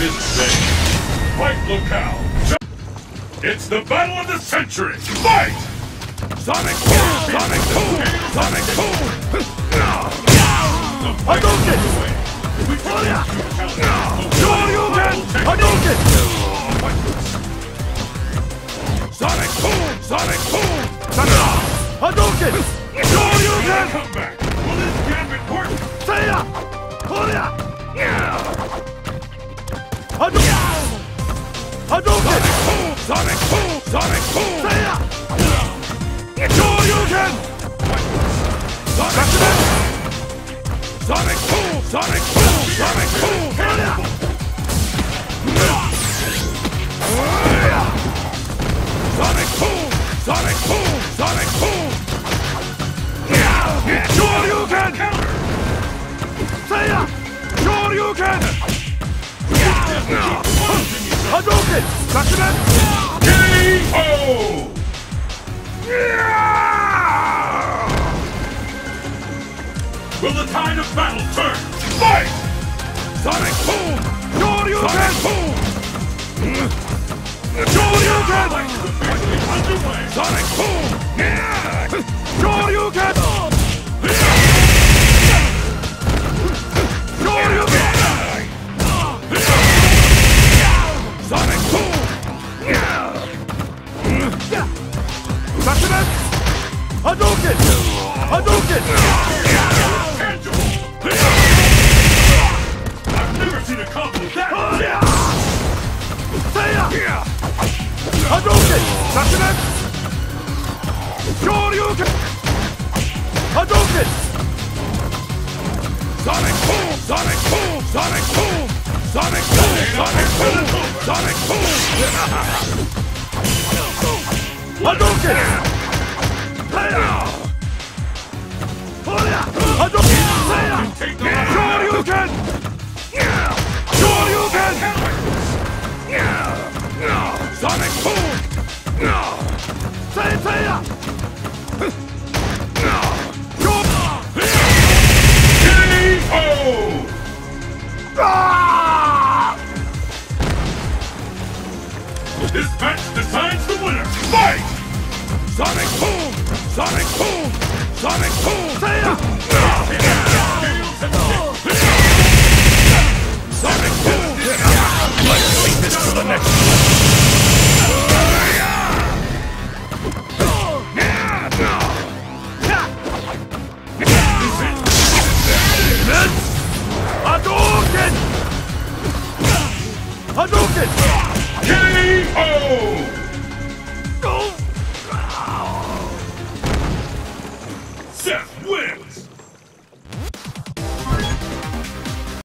this thing. Fight locale. It's the battle of the century. Fight! Sonic Boom! Sonic Boom! Sonic Boom! Hadouken! Shoryuken! Hadouken! Sonic Boom! Sonic Boom! Hadouken! Shoryuken! Come back! Will this gambit work? Seiya! Korea! Hadouken! Sonic Boom! Sonic Boom! Seiya! Shoryuken! Sonic Boom! Sonic Boom! Sonic Boom! Sonic Boom! Sonic Boom! Sonic Boom! Sonic Boom! Shoryuken! Seiya! Shoryuken! Hadouken! Judgment! K.O. Will the tide of battle turn? Fight! Sonic Boom! Shoryuken! Shoryuken! Sonic Boom! Shoryuken! Shoryuken! Sonic Boom! Judgment! Hadouken! Hadouken! I've never seen a combo that! Seiya! Hadouken! Judgment! Shoryuken! Hadouken! Sonic Boom! Sonic Boom! Sonic Boom! Sonic Boom! Sonic Boom! Sonic Boom! Hadouken! Seiya! Hadouken! Seiya! Shoryuken! Shoryuken! Sonic Boom! Seiya! K.O. This match decides the winner! Fight! Sonic Boom! Sonic Boom! Sonic Boom! Seiya! Sonic Boom! Let's take this to the next one! Hadouken! Hadouken! K.O.